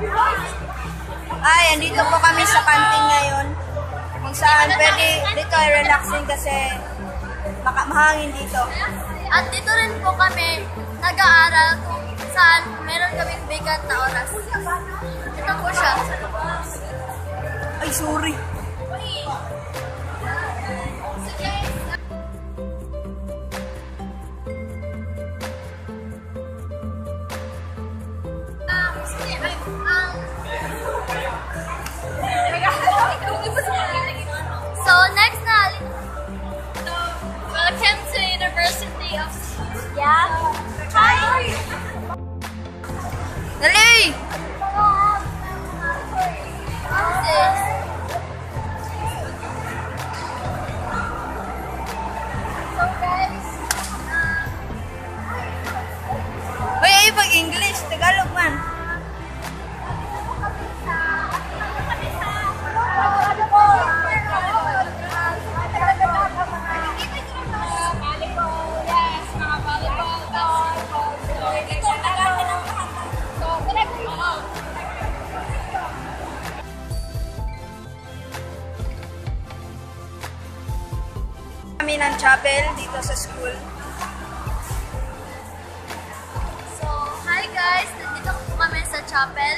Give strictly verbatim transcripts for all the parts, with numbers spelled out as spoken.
Ay, andito po kami sa canteen ngayon. Kung saan pwede dito ay relaxing kasi maka mahangin dito. At dito rin po kami nag-aaral kung saan meron kaming vacant na oras. Ito po siya. Ay, sorry. So next na, welcome to University of Yeah. Hi. Dali! What's this? So guys, Uy, ay pag-English. Tagalog man. Kami ng chapel dito sa school. So, hi guys! Nandito po kami sa chapel.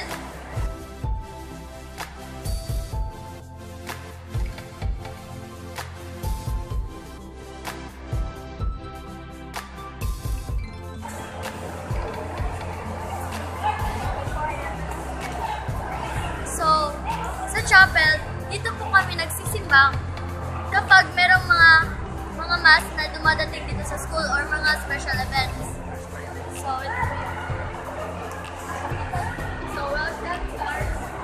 So, sa chapel, dito po kami nagsisimbang kapag merong mga mga mass na dumadating dito sa school or mga special events. So, ito po yun. So, welcome to our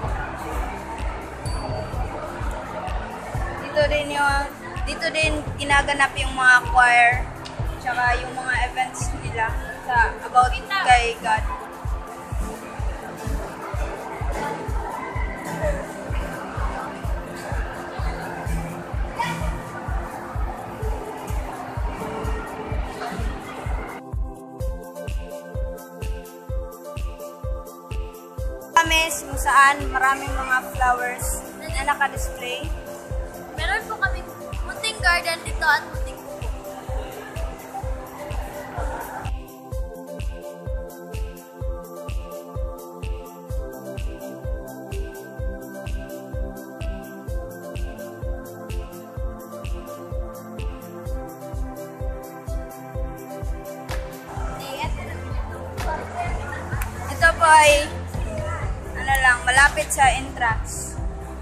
Dito din yung dito din ginaganap yung mga choir tsaka yung mga events nila sa about kay God. Kami kung saan maraming mga flowers na naka-display. Meron po kami munting garden dito at munting pupo. Ito po ay ano lang, malapit sa entrance.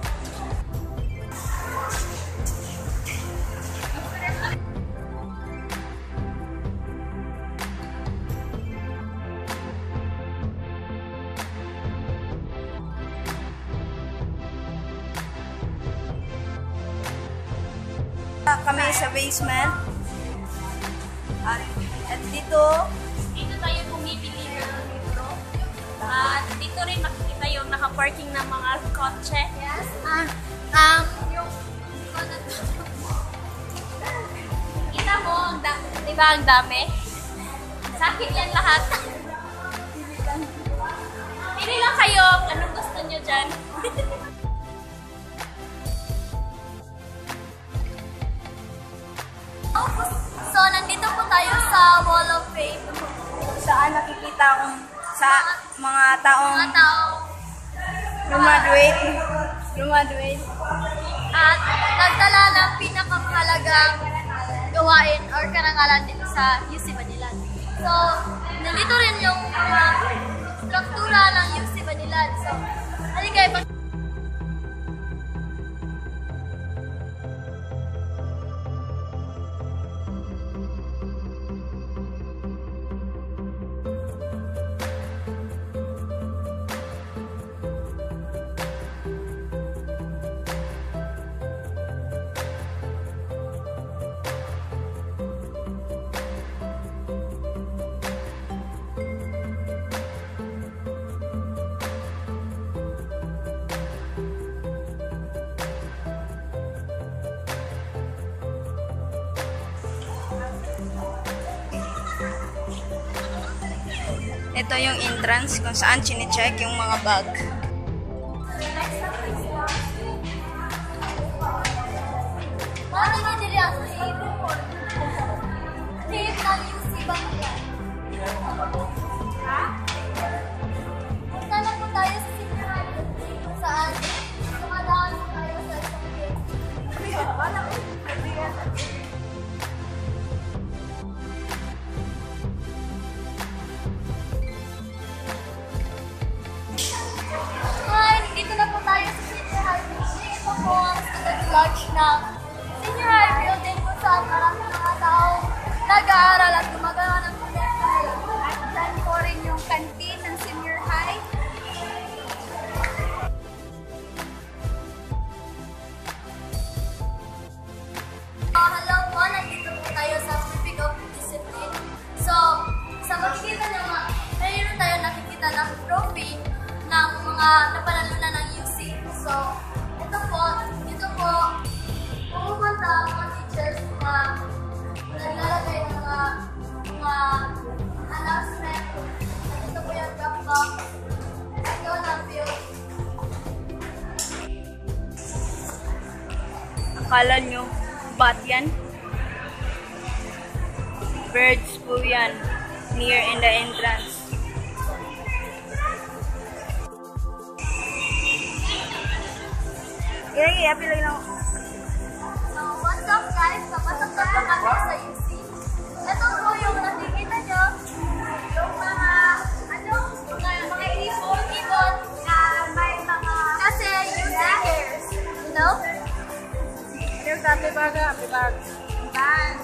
Kami sa basement. At, at dito, Dito tayo bumibili ng libro. At dito rin makikita yung naka-parking ng mga kotse. Yes. Ah, um, yung Kita mo, ang da- di ba ang dami? Sa akin yan lahat. Pili lang kayo anong gusto nyo dyan. So, nandito po tayo sa Wall of Fame. kung saan nakikita kung sa mga taong Mga tao graduate, graduate. at nagtala ng pinakamahalagang gawain or karangalan dito sa U C Banilan. So, nandito rin yung mga struktura ng U C Banilan. So, halika ipag- Ito yung entrance kung saan chine-check yung mga bag. Ano na dili ang safe? Safe ng U C Bangladesh. Ha? Punta na po tayo sa senior high kung saan dumadaan po tayo sa isang game. Hi! Dito na po tayo sa senior high building. Ito po ang student lodge ng senior high building kung saan maraming mga tao nag-aaral at gumagawa ng proyekto. At dyan po rin yung canteen ng senior high. Uh, hello po, nandito po tayo sa Olympic of Discipline. So, sa makikita nyo nga, mayroon tayo nakikita ng trophy ng mga napanalunan ng U C. So, ito po, dito po, pumupunta ang mga teachers na naglalagay ng mga, mga announcement. At ito po yung drop box. Ito na field. Akala nyo, bat yan? Birds po yan. Near in the entrance. Kaya kaya, pilay lang. So, what's up guys? Napasok na po kami sa U C. Ito po yung nakikita nyo. Yung mga, ano, mga, mga ibon, ibon, na may mga, kasi U C cares. You know? Pero tabi baga, bibag. Bang!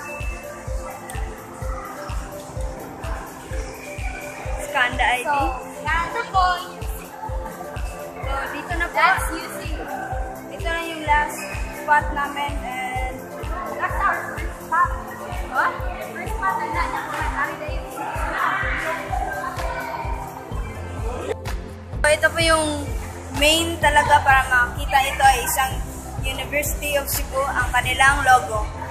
Skanda I D. So, ito po U C. So, dito na po. That's U C. Ito na yung last spot namin and That's our first spot. oh, First spot na na po na U C. so, ito po yung main talaga para makita ito ay isang University of Cebu ang kanilang logo.